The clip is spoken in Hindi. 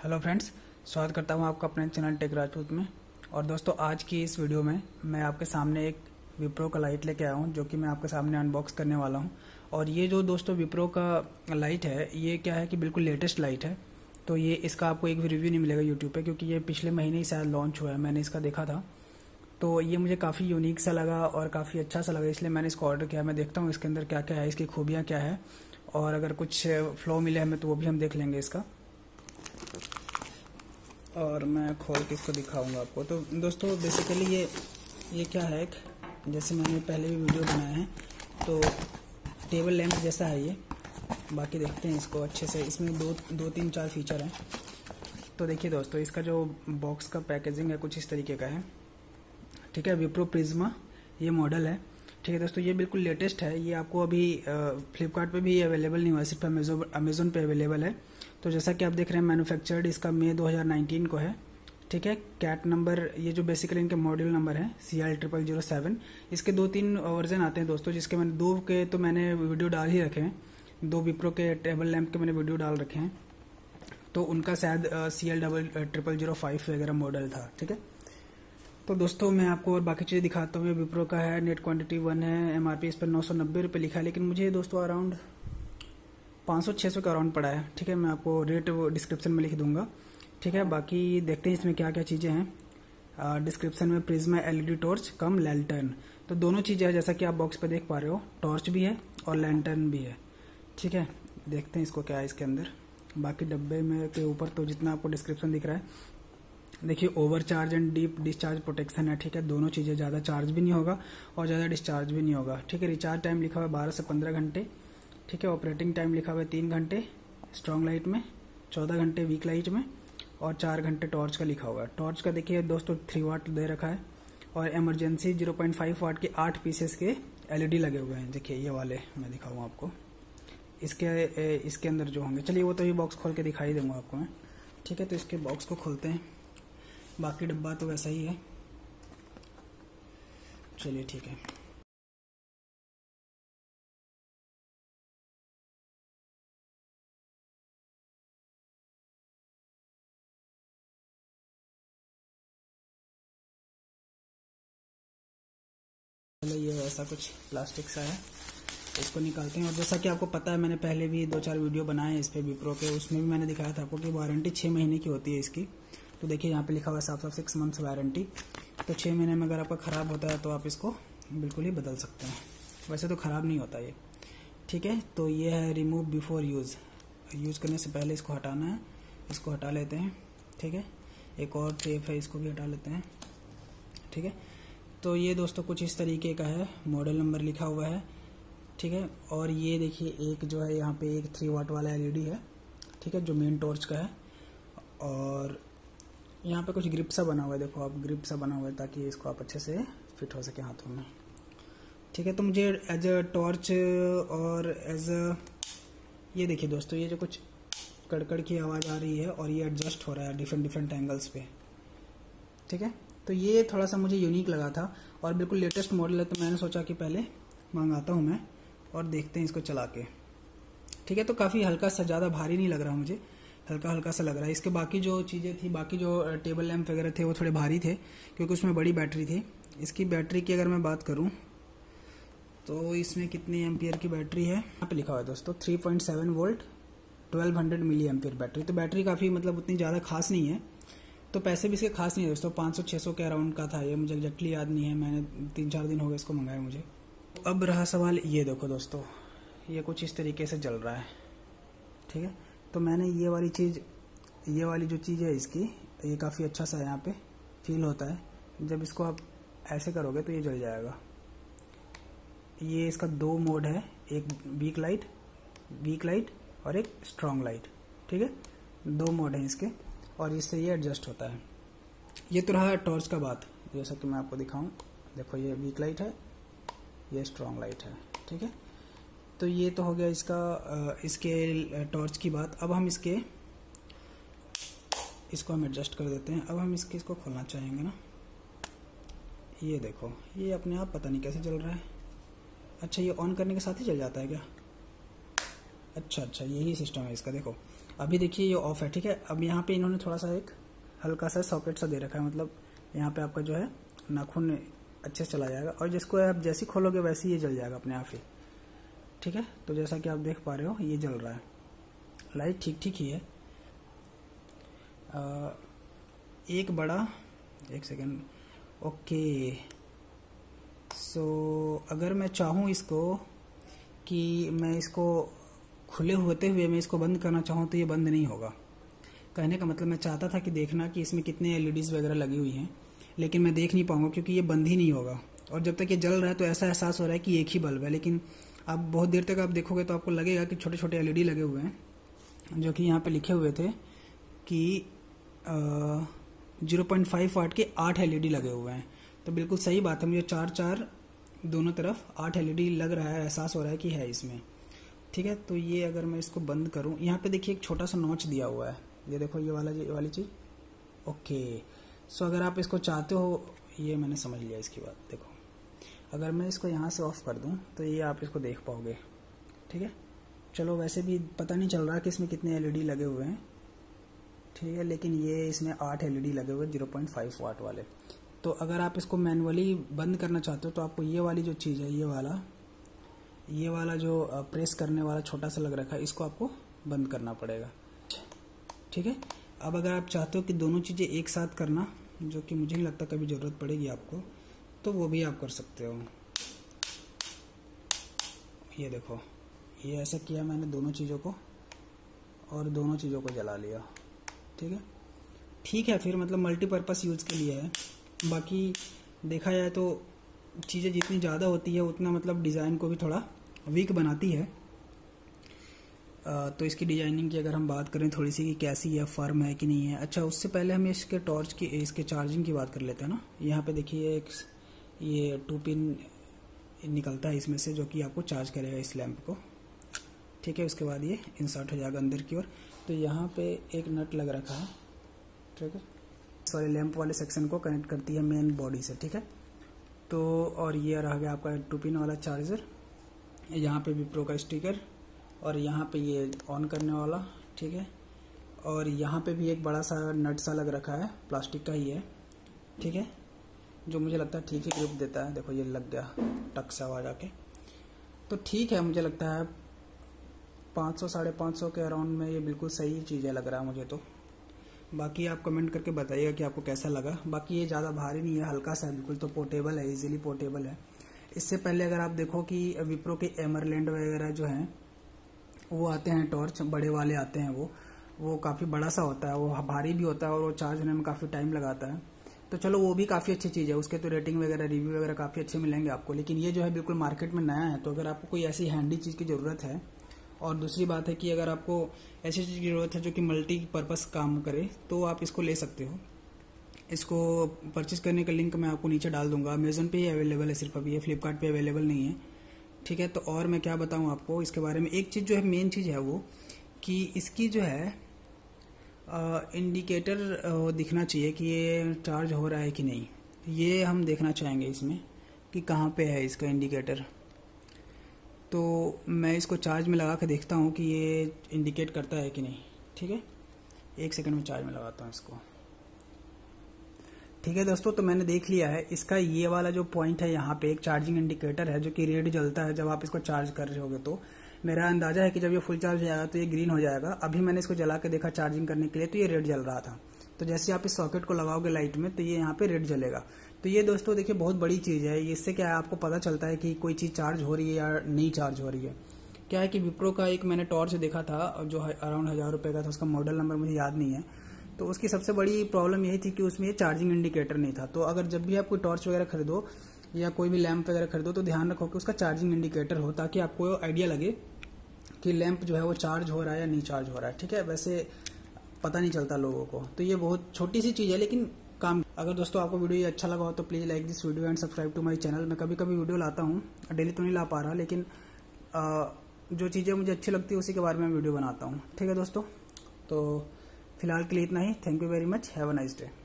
हेलो फ्रेंड्स, स्वागत करता हूं आपका अपने चैनल टेक राजपूत में। और दोस्तों, आज की इस वीडियो में मैं आपके सामने एक विप्रो का लाइट लेके आया हूं, जो कि मैं आपके सामने अनबॉक्स करने वाला हूं। और ये जो दोस्तों विप्रो का लाइट है, ये क्या है कि बिल्कुल लेटेस्ट लाइट है। तो ये इसका आपको एक भी रिव्यू नहीं मिलेगा यूट्यूब पे, क्योंकि ये पिछले महीने ही शायद लॉन्च हुआ है। मैंने इसका देखा था, तो ये मुझे काफ़ी यूनिक सा लगा और काफ़ी अच्छा सा लगा, इसलिए मैंने इसको ऑर्डर किया। मैं देखता हूँ इसके अंदर क्या क्या है, इसकी खूबियाँ क्या है, और अगर कुछ फ्लो मिले हमें तो वो भी हम देख लेंगे इसका। और मैं खोल के इसको दिखाऊंगा आपको। तो दोस्तों, बेसिकली ये क्या है, जैसे मैंने पहले भी वीडियो बनाया है, तो टेबल लैंप जैसा है ये। बाकी देखते हैं इसको अच्छे से। इसमें दो तीन चार फीचर हैं। तो देखिए दोस्तों, इसका जो बॉक्स का पैकेजिंग है कुछ इस तरीके का है। ठीक है, विप्रो प्रिज्मा ये मॉडल है। ठीक है दोस्तों, ये बिल्कुल लेटेस्ट है। ये आपको अभी फ्लिपकार्ट पे भी अवेलेबल नहीं हुआ है, सिर्फ अमेजोन पे अवेलेबल है। तो जैसा कि आप देख रहे हैं, मैन्युफैक्चर्ड इसका मई 2019 को है। ठीक है, कैट नंबर, ये जो बेसिकली इनके मॉडल नंबर है CL0007। इसके 2-3 वर्जन आते हैं दोस्तों, जिसके मैंने 2 के तो मैंने वीडियो डाल ही रखे हैं। 2 विप्रो के टेबल लैंप के मैंने वीडियो डाल रखे हैं। तो उनका शायद CL0005 वगैरह मॉडल था। ठीक है, तो दोस्तों मैं आपको और बाकी चीज़ें दिखाता हूँ। विप्रो का है, नेट क्वांटिटी 1 है, MRP इस पर 990 रुपये लिखा है, लेकिन मुझे दोस्तों अराउंड 500-600 का अराउंड पड़ा है। ठीक है, मैं आपको रेट वो डिस्क्रिप्शन में लिख दूंगा। ठीक है, बाकी देखते हैं इसमें क्या क्या चीज़ें हैं। डिस्क्रिप्शन में Prisma LED torch cum lantern, तो दोनों चीज़ें हैं जैसा कि आप बॉक्स पे देख पा रहे हो। टॉर्च भी है और लैंटर्न भी है। ठीक है, देखते हैं इसको क्या है इसके अंदर। बाकी डब्बे में के ऊपर तो जितना आपको डिस्क्रिप्शन दिख रहा है, देखिए over charge and deep discharge protection है। ठीक है, दोनों चीज़ें, ज़्यादा चार्ज भी नहीं होगा और ज़्यादा डिस्चार्ज भी नहीं होगा। ठीक है, रिचार्ज टाइम लिखा हुआ है 12 से 15 घंटे। ठीक है, ऑपरेटिंग टाइम लिखा हुआ है 3 घंटे स्ट्रॉन्ग लाइट में, 14 घंटे वीक लाइट में, और 4 घंटे टॉर्च का लिखा हुआ है। टॉर्च का देखिए दोस्तों 3 वाट दे रखा है, और इमरजेंसी 0.5 वाट के 8 पीसेस के LED लगे हुए हैं। देखिए ये वाले मैं दिखाऊँ आपको, इसके अंदर जो होंगे। चलिए वो तो ये बॉक्स खोल के दिखाई दूंगा आपको मैं। ठीक है, तो इसके बॉक्स को खोलते हैं। बाकी डब्बा तो वैसा ही है। चलिए ठीक है, ये ऐसा कुछ प्लास्टिक सा है, इसको निकालते हैं। और जैसा कि आपको पता है, मैंने पहले भी 2-4 वीडियो बनाए हैं इस पे विप्रो के, उसमें भी मैंने दिखाया था आपको कि वारंटी 6 महीने की होती है इसकी। तो देखिए यहाँ पे लिखा हुआ है साफ 6 मंथ्स वारंटी। तो 6 महीने में अगर आपका ख़राब होता है तो आप इसको बिल्कुल ही बदल सकते हैं। वैसे तो ख़राब नहीं होता ये। ठीक है, तो ये है रिमूव बिफोर यूज़ करने से पहले इसको हटाना है। इसको हटा लेते हैं। ठीक है, एक और टेप है, इसको भी हटा लेते हैं। ठीक है, तो ये दोस्तों कुछ इस तरीके का है, मॉडल नंबर लिखा हुआ है। ठीक है, और ये देखिए एक जो है यहाँ पे एक 3 वाट वाला LED है। ठीक है, जो मेन टॉर्च का है। और यहाँ पे कुछ ग्रिप सा बना हुआ है, देखो आप, ग्रिप सा बना हुआ है ताकि इसको आप अच्छे से फिट हो सके हाथों में। ठीक है, तो मुझे एज अ टॉर्च और एज अ, ये देखिए दोस्तों, ये जो कुछ कड़कड़ की आवाज़ आ रही है और ये एडजस्ट हो रहा है डिफरेंट एंगल्स पे। ठीक है, तो ये थोड़ा सा मुझे यूनिक लगा था और बिल्कुल लेटेस्ट मॉडल है, तो मैंने सोचा कि पहले मंगाता हूँ मैं और देखते हैं इसको चला के। ठीक है, तो काफ़ी हल्का सा, ज़्यादा भारी नहीं लग रहा मुझे, हल्का हल्का सा लग रहा है। इसके बाकी जो चीज़ें थी, बाकी जो टेबल लैंप वगैरह थे वो थोड़े भारी थे, क्योंकि उसमें बड़ी बैटरी थी। इसकी बैटरी की अगर मैं बात करूँ तो इसमें कितनी एम्पियर की बैटरी है, यहाँ पे लिखा हुआ है दोस्तों 3.7 वोल्ट 1200 मिली एम्पियर बैटरी। तो बैटरी काफ़ी मतलब उतनी ज़्यादा खास नहीं है। तो पैसे भी इसके खास नहीं है दोस्तों, 500-600 के अराउंड का था ये, मुझे एग्जैक्टली याद नहीं है, मैंने 3-4 दिन हो गए इसको मंगाया मुझे। अब रहा सवाल, ये देखो दोस्तों, ये कुछ इस तरीके से जल रहा है। ठीक है, तो मैंने ये वाली जो चीज़ है इसकी, ये काफ़ी अच्छा सा यहाँ पे फील होता है। जब इसको आप ऐसे करोगे तो ये जल जाएगा। ये इसका 2 मोड है, एक वीक लाइट और एक स्ट्रॉन्ग लाइट। ठीक है, 2 मोड हैं इसके, और इससे ये एडजस्ट होता है। ये तो रहा टॉर्च का बात, जैसा कि मैं आपको दिखाऊं। देखो ये वीक लाइट है, ये स्ट्रॉन्ग लाइट है। ठीक है, तो ये तो हो गया इसके टॉर्च की बात। अब हम इसको हम एडजस्ट कर देते हैं। अब हम इसको खोलना चाहेंगे ना, ये देखो, ये अपने आप पता नहीं कैसे जल रहा है। अच्छा, ये ऑन करने के साथ ही चल जाता है क्या? अच्छा, यही सिस्टम है इसका। देखो अभी देखिए ये ऑफ है, ठीक है। अब यहाँ पे इन्होंने थोड़ा सा एक हल्का सा सॉकेट सा दे रखा है, मतलब यहाँ पे आपका जो है नाखून अच्छे से चला जाएगा, और जिसको आप जैसे खोलोगे वैसे ये जल जाएगा अपने आप ही, ठीक है। तो जैसा कि आप देख पा रहे हो ये जल रहा है, लाइट ठीक ठीक ही है। एक बड़ा, एक सेकेंड, ओके। सो अगर मैं चाहूँ इसको कि मैं इसको खुले होते हुए मैं इसको बंद करना चाहूँ तो ये बंद नहीं होगा। कहने का मतलब मैं चाहता था कि देखना कि इसमें कितने एलईडीज वगैरह लगी हुई हैं, लेकिन मैं देख नहीं पाऊंगा क्योंकि ये बंद ही नहीं होगा। और जब तक ये जल रहा है तो ऐसा एहसास हो रहा है कि एक ही बल्ब है, लेकिन आप बहुत देर तक आप देखोगे तो आपको लगेगा कि छोटे छोटे एलईडी लगे हुए हैं, जो कि यहाँ पे लिखे हुए थे कि 0.5 वाट के 8 एलईडी लगे हुए हैं। तो बिल्कुल सही बात है, मुझे 4 दोनों तरफ 8 एलईडी लग रहा है, एहसास हो रहा है कि है इसमें, ठीक है। तो ये अगर मैं इसको बंद करूं, यहाँ पे देखिए एक छोटा सा नॉच दिया हुआ है, ये देखो ये वाली चीज़, ओके। सो अगर आप इसको चाहते हो, ये मैंने समझ लिया इसकी बात। देखो अगर मैं इसको यहाँ से ऑफ कर दूं तो ये आप इसको देख पाओगे, ठीक है। चलो वैसे भी पता नहीं चल रहा कि इसमें कितने एलईडी लगे हुए हैं, ठीक है, लेकिन ये इसमें 8 एलईडी लगे हुए 0.5 वाट वाले। तो अगर आप इसको मैनुअली बंद करना चाहते हो तो आपको ये वाली जो चीज़ है, ये वाला जो प्रेस करने वाला छोटा सा लग रखा है, इसको आपको बंद करना पड़ेगा, ठीक है। अब अगर आप चाहते हो कि दोनों चीज़ें एक साथ करना, जो कि मुझे नहीं लगता कभी ज़रूरत पड़ेगी आपको, तो वो भी आप कर सकते हो। ये देखो ये ऐसा किया मैंने दोनों चीज़ों को, और दोनों चीज़ों को जला लिया, ठीक है। फिर मतलब मल्टीपर्पज़ यूज़ के लिए है। बाकी देखा जाए तो चीज़ें जितनी ज़्यादा होती है उतना मतलब डिज़ाइन को भी थोड़ा वीक बनाती है। तो इसकी डिजाइनिंग की अगर हम बात करें थोड़ी सी कि कैसी है, फर्म है कि नहीं है। अच्छा, उससे पहले हम इसके टॉर्च की, इसके चार्जिंग की बात कर लेते हैं ना। यहाँ पे देखिए एक ये 2 पिन निकलता है इसमें से, जो कि आपको चार्ज करेगा इस लैंप को, ठीक है। उसके बाद ये इंसर्ट हो जाएगा अंदर की ओर। तो यहाँ पे एक नट लग रखा है, ठीक है, सॉरी लैंप वाले सेक्शन को कनेक्ट करती है मेन बॉडी से, ठीक है। तो और ये रह गया आपका 2 पिन वाला चार्जर, यहाँ पे विप्रो का स्टिकर, और यहाँ पे ये ऑन करने वाला, ठीक है। और यहाँ पे भी एक बड़ा सा नट सा लग रखा है, प्लास्टिक का ही है, ठीक है, जो मुझे लगता है ठीक ही ग्रिप देता है। देखो ये लग गया टक से आवाज आके, तो ठीक है। मुझे लगता है 500 550 के अराउंड में ये बिल्कुल सही चीज़ है, लग रहा है मुझे तो। बाकी आप कमेंट करके बताइएगा कि आपको कैसा लगा। बाकी ये ज़्यादा भारी नहीं है, हल्का सा है बिल्कुल, तो पोर्टेबल है, इजीली पोर्टेबल है। इससे पहले अगर आप देखो कि विप्रो के एमरलैंड वगैरह जो हैं वो आते हैं, टॉर्च बड़े वाले आते हैं, वो काफ़ी बड़ा सा होता है, वो भारी भी होता है और वो चार्ज होने में काफ़ी टाइम लगाता है। तो चलो वो भी काफ़ी अच्छी चीज़ है, उसके तो रेटिंग वगैरह रिव्यू वगैरह काफ़ी अच्छे मिलेंगे आपको। लेकिन ये जो है बिल्कुल मार्केट में नया है, तो अगर आपको कोई ऐसी हैंडी चीज़ की ज़रूरत है, और दूसरी बात है कि अगर आपको ऐसी चीज़ की ज़रूरत है जो कि मल्टीपर्पज़ काम करे, तो आप इसको ले सकते हो। इसको परचेज करने का लिंक मैं आपको नीचे डाल दूंगा। अमेजन पे ही अवेलेबल है सिर्फ अभी, ये फ्लिपकार्ट पे अवेलेबल नहीं है, ठीक है। तो और मैं क्या बताऊं आपको इसके बारे में, एक चीज़ जो है मेन चीज़ है वो कि इसकी जो है इंडिकेटर दिखना चाहिए कि ये चार्ज हो रहा है कि नहीं, ये हम देखना चाहेंगे इसमें कि कहाँ पे है इसका इंडिकेटर। तो मैं इसको चार्ज में लगा के देखता हूँ कि ये इंडिकेट करता है कि नहीं, ठीक है। 1 सेकंड में चार्ज में लगाता हूँ इसको, ठीक है दोस्तों। तो मैंने देख लिया है, इसका ये वाला जो पॉइंट है यहाँ पे एक चार्जिंग इंडिकेटर है जो कि रेड जलता है जब आप इसको चार्ज कर रहे होगे। तो मेरा अंदाजा है कि जब ये फुल चार्ज हो जाएगा तो ये ग्रीन हो जाएगा। अभी मैंने इसको जला के देखा चार्जिंग करने के लिए, तो ये रेड जल रहा था। तो जैसे आप इस सॉकेट को लगाओगे लाइट में तो ये यहाँ पे रेड जलेगा। तो ये दोस्तों देखिए बहुत बड़ी चीज़ है, इससे क्या है आपको पता चलता है कि कोई चीज़ चार्ज हो रही है या नहीं चार्ज हो रही है। क्या है कि विप्रो का एक मैंने टॉर्च देखा था जो अराउंड 1000 रुपये का था, उसका मॉडल नंबर मुझे याद नहीं है। तो उसकी सबसे बड़ी प्रॉब्लम यही थी कि उसमें ये चार्जिंग इंडिकेटर नहीं था। तो अगर जब भी आप कोई टॉर्च वगैरह खरीदो या कोई भी लैंप वगैरह खरीदो तो ध्यान रखो कि उसका चार्जिंग इंडिकेटर हो, ताकि आपको आइडिया लगे कि लैंप जो है वो चार्ज हो रहा है या नहीं चार्ज हो रहा है, ठीक है। वैसे पता नहीं चलता लोगों को, तो ये बहुत छोटी सी चीज़ है लेकिन काम। अगर दोस्तों आपको वीडियो ये अच्छा लगा हो तो please like this video and subscribe to my channel. मैं कभी कभी वीडियो लाता हूँ, डेली तो नहीं ला पा रहा, लेकिन जो चीज़ें मुझे अच्छी लगती है उसी के बारे में वीडियो बनाता हूँ, ठीक है दोस्तों। तो फिलहाल के लिए इतना ही। Thank you very much, have a nice day.